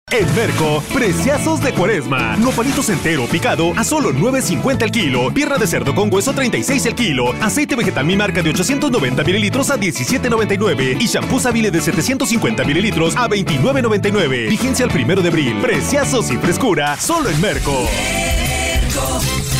En Merco, preciazos de Cuaresma. Nopalitos entero picado a solo $9.50 el kilo. Pierna de cerdo con hueso $36 el kilo. Aceite vegetal mi marca de 890 mililitros a $17.99. Y shampoo Savile de 750 mililitros a $29.99. Vigencia al 1 de abril. Preciazos y frescura solo en Merco. Merco.